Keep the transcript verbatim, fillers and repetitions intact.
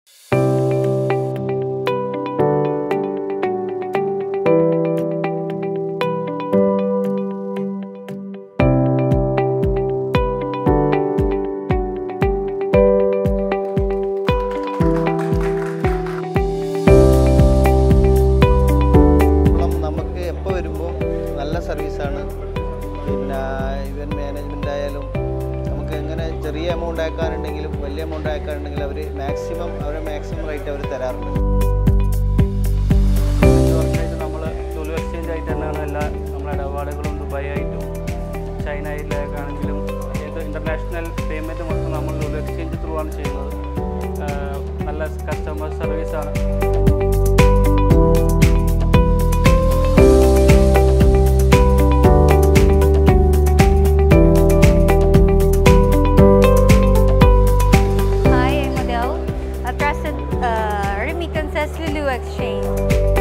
സർവീസാണ്. പിന്നെ event management ആയാലും നമുക്ക് എങ്ങനെ ചെറിയ എമൗണ്ട് അയക്കാനുണ്ടെങ്കിലും വലിയ എമൗണ്ട് അയക്കാനുണ്ടെങ്കിലും അവർ മാക്സിമം അവരുടെ മാക്സിമം റേറ്റ് അവർ തരാറുണ്ട്. അഞ്ച് വർഷമായിട്ട് നമ്മൾ ലുലു എക്സ്ചേഞ്ച് ആയിട്ട് തന്നെയാണ് എല്ലാ നമ്മളെ ഇടപാടുകളും ദുബായ് ആയിട്ടും ചൈനയിലേക്കാണെങ്കിലും ഏത് ഇൻ്റർനാഷണൽ പേയ്മെൻറ്റ് മൊത്തം നമ്മൾ ലുലു എക്സ്ചേഞ്ച് ത്രൂ ആണ് ചെയ്യുന്നത്. നല്ല കസ്റ്റമർ സർവീസാണ്. LuLu Exchange.